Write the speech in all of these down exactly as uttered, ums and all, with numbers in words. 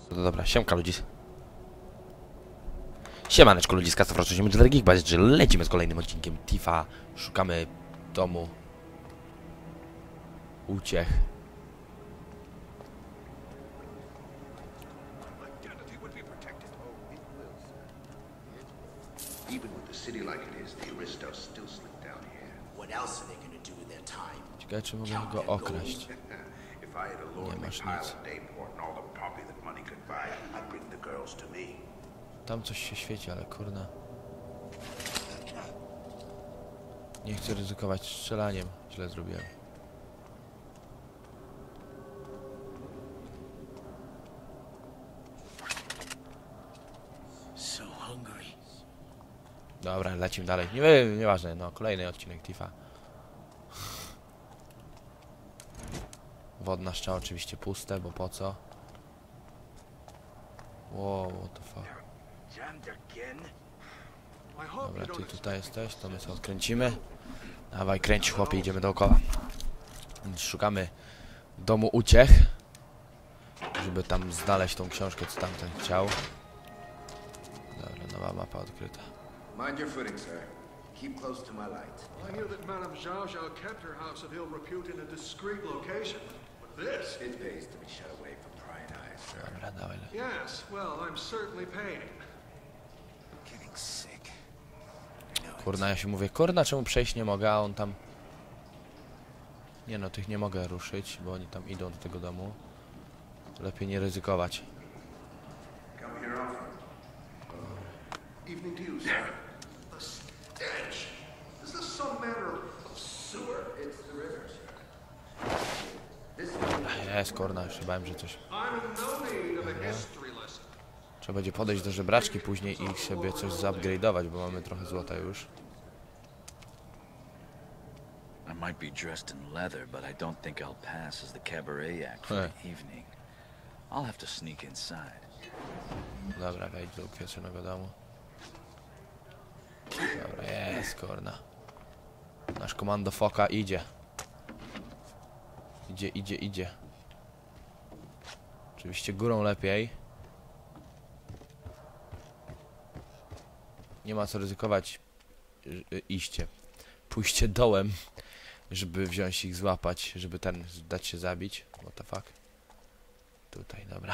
No dobra, siemka ludzis. Siemaneczko ludziska, to wracamy do Dragich Base, że lecimy z kolejnym odcinkiem Tifa. Szukamy domu uciech. Ciekawe, czy mogę go okraść. Nie masz nic. Tam coś się świeci, ale kurna. Nie chcę ryzykować strzelaniem. Źle zrobiłem. Dobra, lecimy dalej. Nie, nieważne, no kolejny odcinek Tifa. Wodna szczała oczywiście puste, bo po co? Wow, what the fuck. Dobra, ty tutaj jesteś, to my sobie odkręcimy. Dawaj, kręć chłopie, idziemy dookoła. Więc szukamy domu uciech, żeby tam znaleźć tą książkę, co tamten chciał. Dobra, nowa mapa odkryta. Mind your footing, sir. Keep close to my light. I hear that Madame Zhao Zhao kept her house of ill repute in a discreet location. But this... It pays to be shut away from prying eyes, sir. Dobra, dawaj. Yes, well, I'm certainly paying. Getting sick. Kurna, ja się mówię, kurna, czemu przejść nie mogę, a on tam... Nie no, tych nie mogę ruszyć, bo oni tam idą do tego domu. Lepiej nie ryzykować. Come here often. Evening to you, sir. The stench! Is this some manner of sewer? It's the river, sir. This Jest, kurna, już się bałem, że coś... I'm in no need of a history lesson. Trzeba będzie podejść do żebraczki później i sobie coś zupgrade'ować, bo mamy trochę złota już. I might be dressed in leather, but I don't think I'll pass as the cabaret act for the evening. I'll have to sneak inside. Dobra, wejdź do ukwieczonego domu. Dobra, jest, kurna. Nasz komando foka idzie. Idzie, idzie, idzie. Oczywiście górą lepiej. Nie ma co ryzykować iście. Pójście dołem, żeby wziąć ich, złapać, żeby ten, dać się zabić. What the fuck? Tutaj, dobra.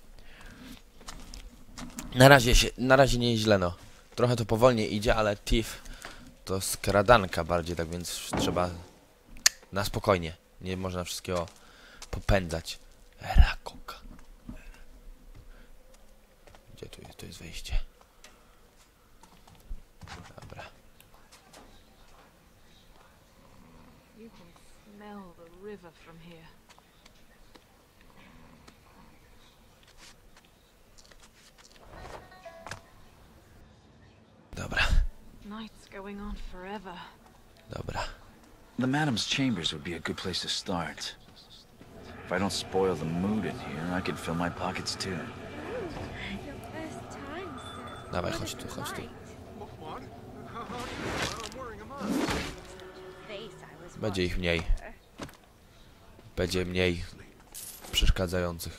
Na razie się, na razie nie jest źle, no. Trochę to powolnie idzie, ale Thief to skradanka bardziej, tak więc trzeba na spokojnie. Nie można wszystkiego popędzać. Rakoka. Gdzie tu jest? Tu jest wejście. Dobra. You can smell the river from here. Dobra. Night's going on forever. Dobra. The madam's chambers would be a good place to start. If I don't spoil the mood in here, I could fill my pockets too. Your first time, sir. Dawaj, chodź tu, chodź tu. What? How, how do you know I'm wearing a mask? Face I was Będzie ich watching, mniej. sir. Będzie mniej przeszkadzających.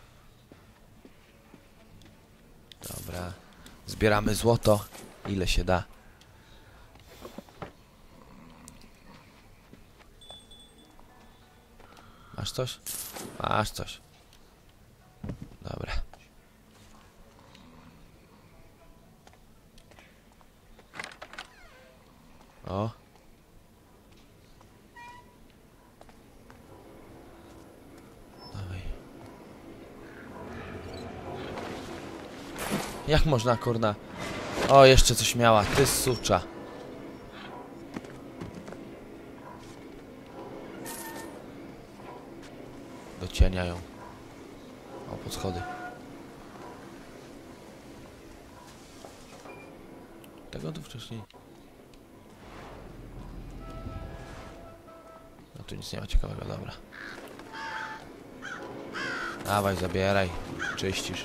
Dobra. Zbieramy złoto. Ile się da. Masz coś? Masz coś. Dobra. O. Dawaj. Jak można, kurna? O, jeszcze coś miała. Ty sucza. Do cienia ją. O, pod schody. Tego tu wcześniej. No tu nic nie ma ciekawego, dobra. Dawaj, zabieraj. Czyścisz.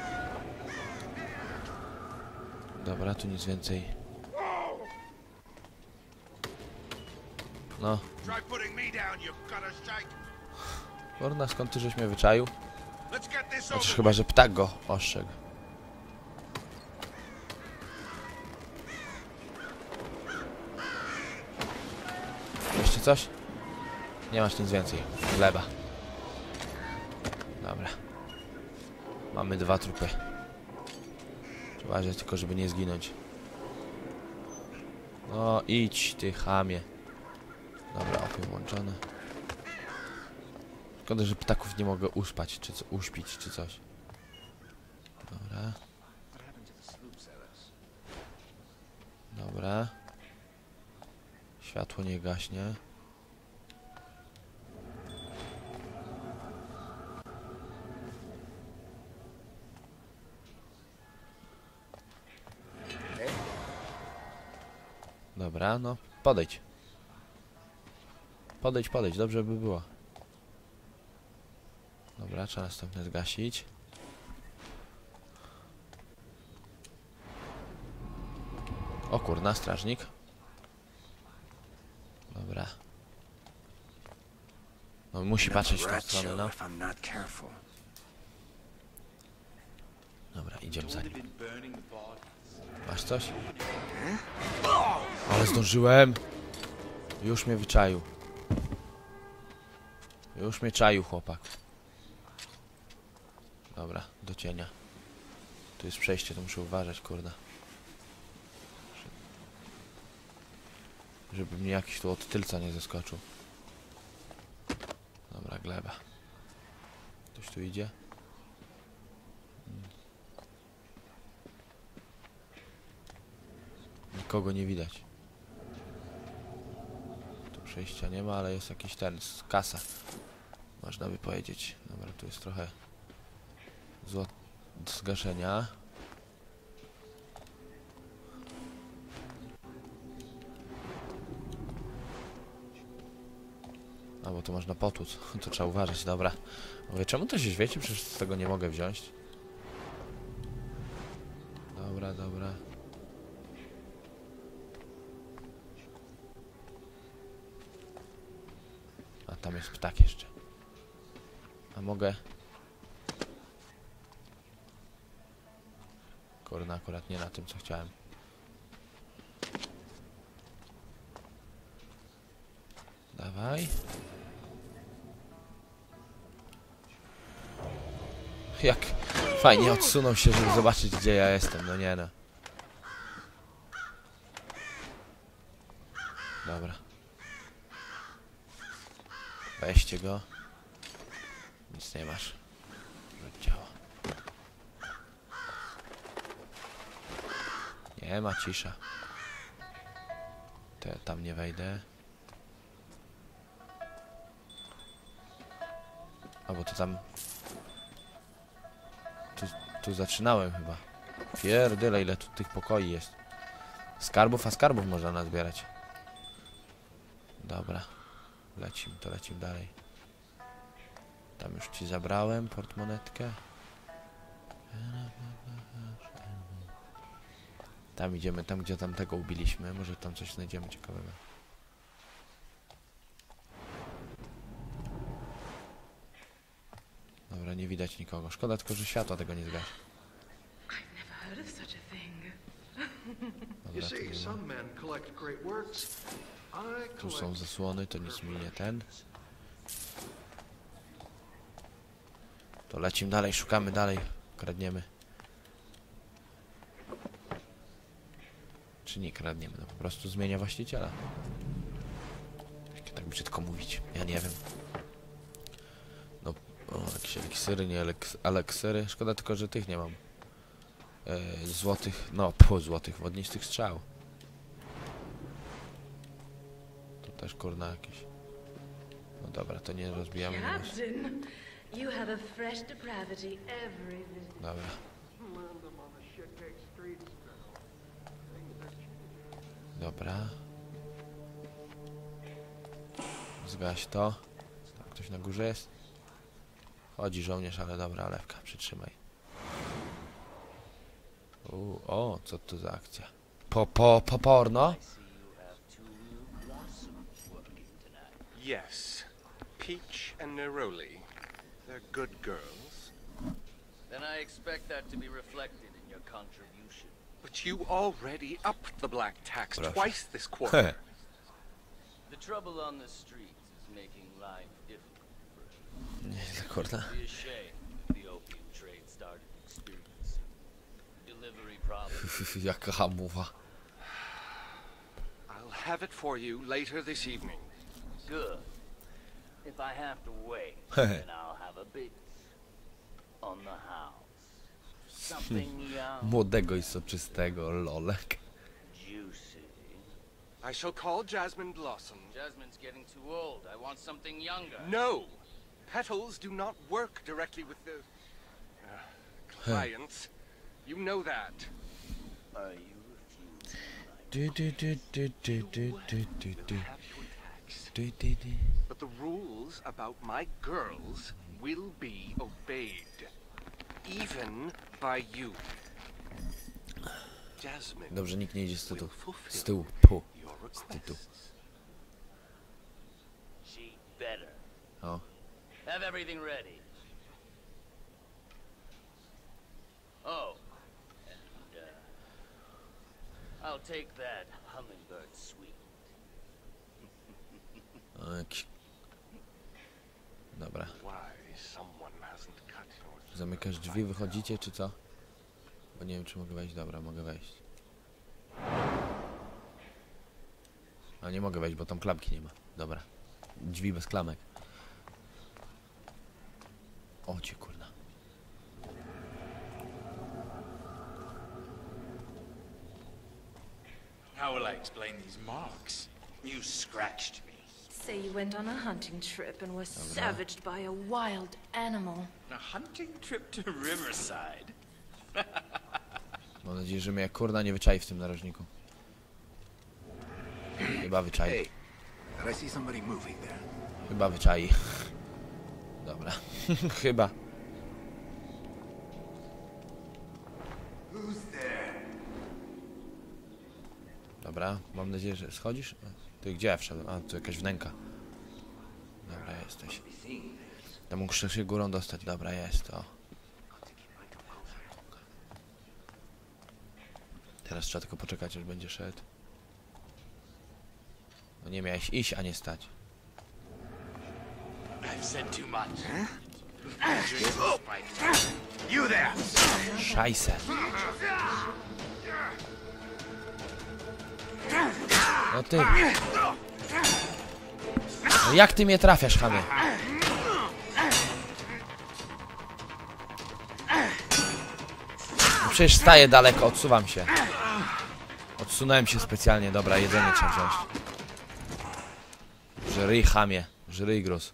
Dobra, tu nic więcej No. Kurna, skąd ty żeś mnie wyczaił? Chociaż chyba, że ptak go ostrzegł. Jeszcze coś? Nie masz nic więcej. Gleba. Dobra. Mamy dwa trupy. Trzeba uważać tylko, żeby nie zginąć. No idź, ty chamie. Dobra, opium włączone. Szkoda, że ptaków nie mogę uspać, czy co, uśpić, czy coś. Dobra. Dobra. Światło nie gaśnie. Dobra, no, podejdź. Podejdź, podejdź, dobrze by było. Dobra, trzeba następne zgasić. O kurna, strażnik. Dobra. No musi patrzeć w tą stronę, no. Dobra, idziemy za nim. Masz coś? Ale zdążyłem. Już mnie wyczaił. Już mnie czaił chłopak. Dobra, do cienia. Tu jest przejście, to muszę uważać, kurde. Żeby mnie jakiś tu od tylca nie zaskoczył. Dobra, gleba. Ktoś tu idzie? Nikogo nie widać. Tu przejścia nie ma, ale jest jakiś ten, kasa. Można by powiedzieć. Dobra, tu jest trochę zło do zgaszenia. A, bo to można potłuc. To trzeba uważać, dobra. Mówię, czemu to się świeci? Przecież z tego nie mogę wziąć. Dobra, dobra. A tam jest ptak jeszcze. A mogę... Kurna, akurat nie na tym, co chciałem. Dawaj. Jak fajnie odsunął się, żeby zobaczyć, gdzie ja jestem. No nie no. Dobra. Weźcie go. Nic nie masz. Rzuć działa. Nie ma, cisza. To ja tam nie wejdę. A bo to tam... Tu, tu zaczynałem chyba. Pierdyle, ile tu tych pokoi jest. Skarbów, a skarbów można nazbierać. Dobra. Lecimy, to lecimy dalej. Tam już ci zabrałem portmonetkę. Tam idziemy, tam gdzie tamtego ubiliśmy. Może tam coś znajdziemy ciekawego. Dobra, nie widać nikogo. Szkoda tylko, że światła tego nie zgasi. Dobra, tu, tu są zasłony, to nic mi nie ten. To lecimy dalej, szukamy dalej. Kradniemy. Czy nie kradniemy? No po prostu zmienia właściciela. Jak tak brzydko mówić? Ja nie wiem. No, o, jakieś eliksiry, nie eleks eleksyry. Szkoda tylko, że tych nie mam. E, złotych, no po złotych, wodnistych strzał. To też kurna jakieś. No dobra, to nie rozbijamy. Dobra. Dobra. Zgaś to. Tam ktoś na górze jest? Chodzi żołnierz, ale dobra, Lewka, przytrzymaj. U, o, co to za akcja? Po, po, po porno? Yes. Peach and Neroli. They're good girls. Then I expect that to be reflected in your contribution. But you already upped the black tax Proszę. twice this quarter. The trouble on the streets is making life difficult for us. Nieźle, kurna. It'd be a shame if the opium trade started experiencing delivery problems. Jaka hamuwa. I'll have it for you later this evening. Good. If I have to wait, then I'll have a bit on the house. Something young, Młodego i soczystego, lolek. juicy. I shall call Jasmine Blossom. Jasmine's getting too old. I want something younger. No! Petals do not work directly with the... Uh, clients. You know that. Are you refusing? Du, du, du, du, du, du, du, du, du. Have your tax. Du, du, du. But the rules about my girls will be obeyed. Even by you. Jasmine Dobrze, nikt nie idzie z tyłu. will Z fulfill tyłu. Pu. your Z tytułu. requests. She better. O. Have everything ready. Oh, and uh, I'll take that hummingbird sweet. O, jakiś... Dobra. Why someone hasn't cut your... Zamykasz drzwi, wychodzicie, czy co? Bo nie wiem, czy mogę wejść. Dobra, mogę wejść. A nie mogę wejść, bo tam klamki nie ma. Dobra. Drzwi bez klamek. O cię, kurna. How will I explain these marks? You scratched me. Say you went on a hunting trip and were savaged by a wild animal. A hunting trip to Riverside. Mam nadzieję, że mnie kurna nie wyczai w tym narożniku. Chyba wyczai. Hey, did I see somebody moving there? Chyba wyczai. Dobra. Chyba. Who's there? Dobra, mam nadzieję, że schodzisz? Ty gdzie ja wszedłem? A, tu jakaś wnęka. Dobra, jesteś. Tam muszę się górą dostać. Dobra, jest, o. Teraz trzeba tylko poczekać, aż będzie szedł. No nie miałeś iść, a nie stać. I've said too much. You there! Szajse. No ty. No jak ty mnie trafiasz, chamie? No przecież staję daleko, odsuwam się. Odsunąłem się specjalnie, dobra, jedzenie trzeba wziąć. Żryj, chamie. Żryj, gruz.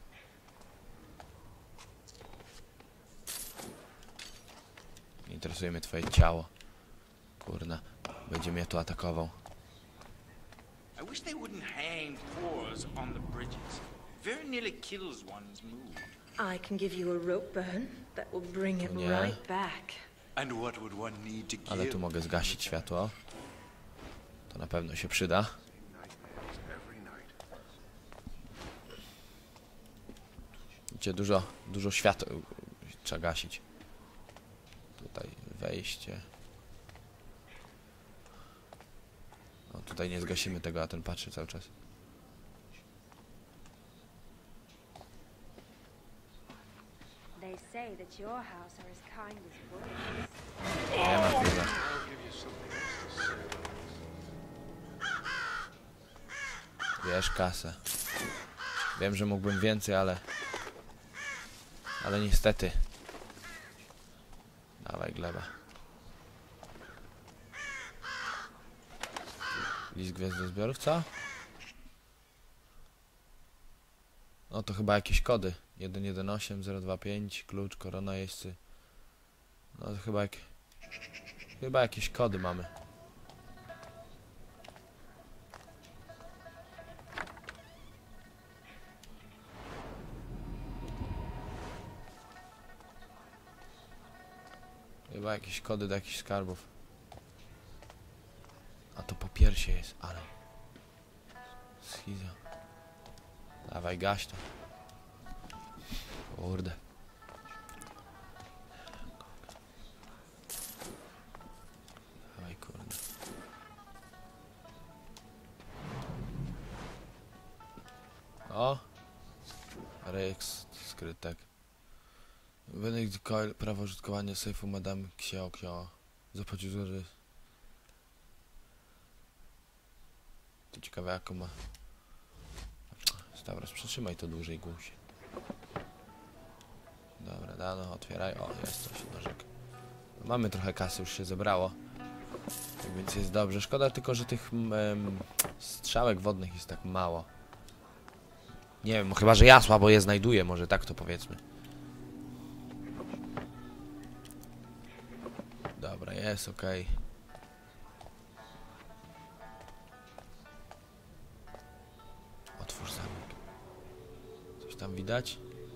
Nie interesuje mnie twoje ciało. Kurna. Będzie mnie tu atakował. I wish they wouldn't hang whores on the bridges. Very nearly kills one's mood. I can give you a rope burn that will bring it Nie. right back. And what would one need to kill? Ale tu mogę zgasić światło. To na pewno się przyda. Widzicie, dużo, dużo światła trzeba gasić. Tutaj wejście. No tutaj nie zgasimy tego, a ten patrzy cały czas. They say that your house are as kind as wolves. Nie ma kurwa. I'll give you something else to say. Bierz kasę. Wiem, że mógłbym więcej, ale... Ale niestety. Dawaj gleba. List gwiazdozbiorów, co? No to chyba jakieś kody. jeden jeden osiem zero dwa pięć, klucz, korona, jeźdźcy. No to chyba jak... Chyba jakieś kody mamy. Chyba jakieś kody do jakichś skarbów. A to po piersie jest, ale... Schiza. Dawaj, gaś to. Kurde. Dawaj, kurde. O! Rejeks skrytek. Wynik Coil, prawo użytkowania sejfu Madame Xiao Xiao. Zapłacił zgodę. To ciekawe jaką ma. Dobra, przytrzymaj to dłużej, guś. Dobra, dano, otwieraj. O, jest coś, nożek. Mamy trochę kasy, już się zebrało. Tak więc jest dobrze. Szkoda tylko, że tych em, strzałek wodnych jest tak mało. Nie wiem, chyba że ja słabo je znajduję, może tak to powiedzmy. Dobra, jest ok. Otwórz zamek. Coś tam widać?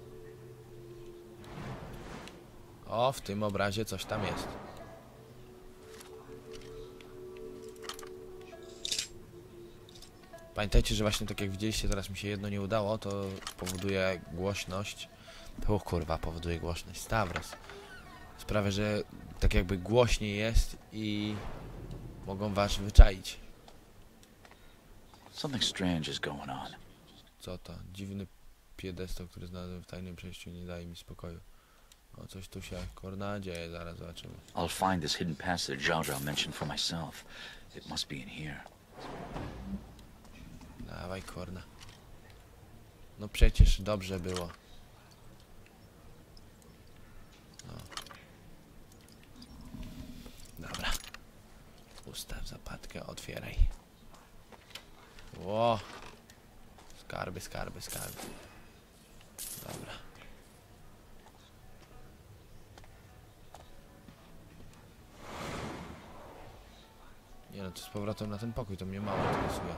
O, w tym obrazie coś tam jest. Pamiętajcie, że właśnie tak jak widzieliście, teraz mi się jedno nie udało, to powoduje głośność. O kurwa, powoduje głośność. Stavros. Sprawia, że tak jakby głośniej jest i mogą was wyczaić. Something strange is going on. Co to? Dziwny piedestał, który znalazłem w tajnym przejściu, nie daje mi spokoju. O, coś tu się kurna dzieje, zaraz zobaczymy. I'll find this hidden passage Zhao Zhao mentioned for myself. It must be in here. Dawaj, kurna. No przecież dobrze było. No. Dobra. Ustaw zapadkę, otwieraj. Ło. Skarby, skarby, skarby. Dobra. Nie no, to z powrotem na ten pokój, to mnie mało interesuje.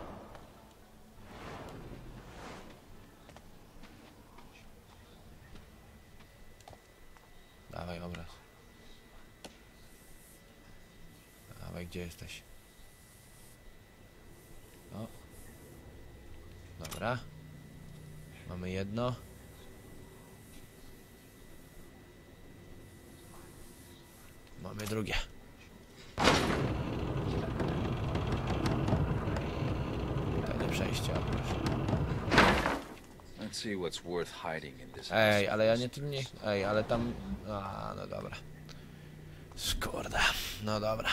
Dawaj obraz. Dawaj, gdzie jesteś? O. Dobra. Mamy jedno. Mamy drugie. Tajne przejście, proszę. Let's see what's worth hiding in this. Ej, ale ja nie tym nie... Ej, ale tam... A, no dobra. Szkoda. No dobra.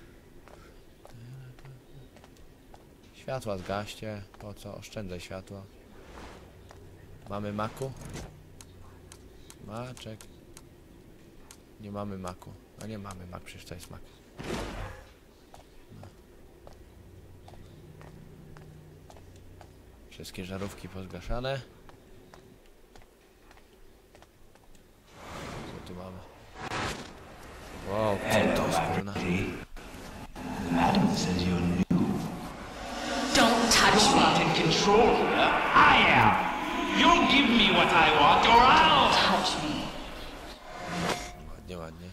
Światła zgaście. Po co? Oszczędzaj światła. Mamy maku? Maczek. Nie mamy maku. A nie mamy mak, przecież to jest mak. No. Wszystkie żarówki pozgaszane. Co tu mamy? Wow, co to jest kurna? Don't touch me. In control here. I am. You give me what I want, or I'll Touch me. Ładnie, ładnie.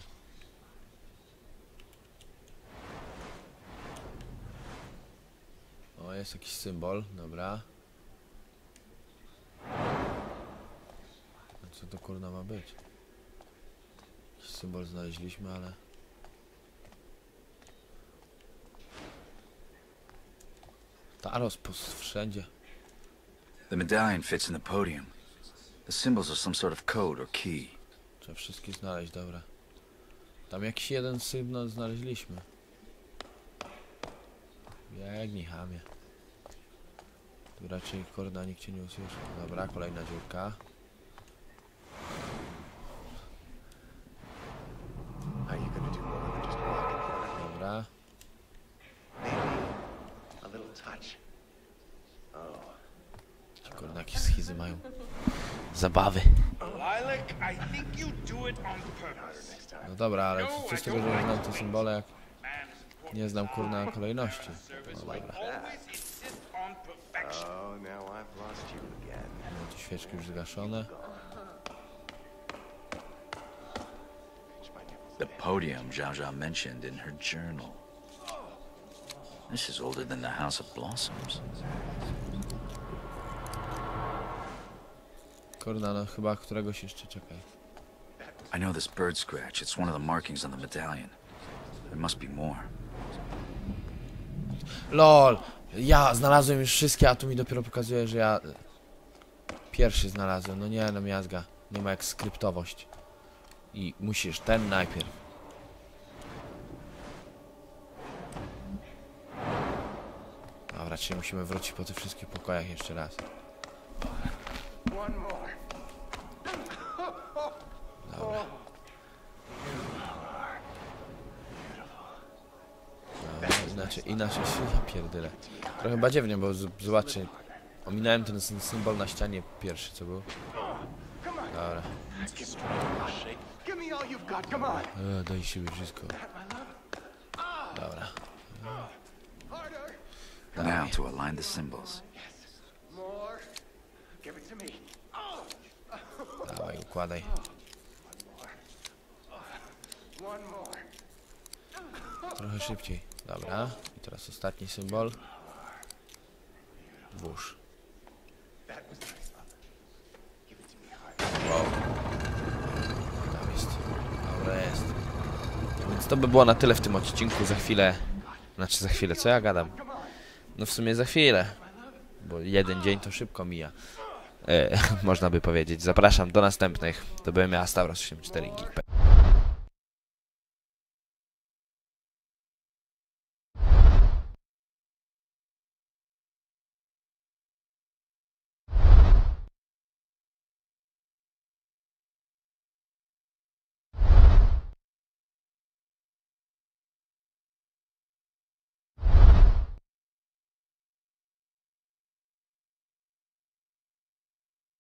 O, jest jakiś symbol, dobra. A co to kurna ma być? Jakiś symbol znaleźliśmy, ale... Taros wszędzie. The medallion fits in the podium. The symbols are some sort of code or key. Trzeba wszystkie znaleźć, dobra. Tam jakiś jeden sygnał znaleźliśmy. Biegnij, chamie. Tu raczej korda nikt cię nie usłyszy. Dobra, kolejna dziurka. Dobra. Korda, jakieś schizy mają. Zabawy. No dobra, ale co z tego, że znam te symbole, jak nie znam kurna kolejności. No dobra. No, tu świeczki już zgaszone. The podium Zhao Zhao mentioned in her journal. This is older than the House of Blossoms. Kurde, no chyba któregoś jeszcze czekaj. I know this bird scratch. It's one of the markings on the medallion. There must be more. LOL! Ja znalazłem już wszystkie, a tu mi dopiero pokazuje, że ja pierwszy znalazłem. No nie, no miazga. Nie ma jak skryptowość. I musisz ten najpierw. Dobra, czyli musimy wrócić po tych wszystkich pokojach jeszcze raz. Dobra. Dobra, inaczej, inaczej się ja pierdolę. Trochę badziewnie, bo z- zobaczcie. Ominąłem ten sym- symbol na ścianie pierwszy, co był. Dobra. Give me all you've got, come on. E, daj siebie wszystko. Dobra. Now to align the symbols. More. Give it to me. Dawaj, układaj. One more. Trochę szybciej. Dobra. I teraz ostatni symbol. Włóż. Wow. Tam jest. Dobra, jest. Więc to by było na tyle w tym odcinku. Za chwilę... Znaczy za chwilę, co ja gadam? No w sumie za chwilę. Bo jeden dzień to szybko mija. E, można by powiedzieć. Zapraszam do następnych. To byłem ja, Stavros osiemdziesiąt cztery Geek.